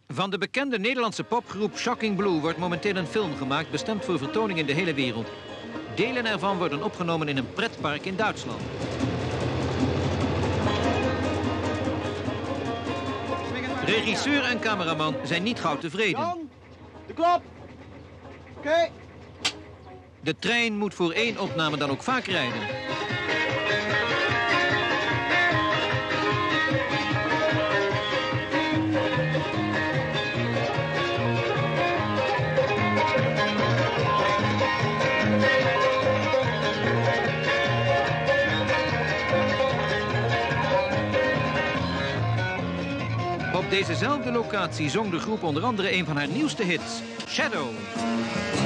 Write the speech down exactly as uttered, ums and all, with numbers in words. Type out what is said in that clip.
Van de bekende Nederlandse popgroep Shocking Blue wordt momenteel een film gemaakt bestemd voor vertoning in de hele wereld. Delen ervan worden opgenomen in een pretpark in Duitsland. Regisseur en cameraman zijn niet gauw tevreden. Jan, de klap. Oké. Okay. De trein moet voor één opname dan ook vaak rijden. Op dezezelfde locatie zong de groep onder andere een van haar nieuwste hits, Shadows.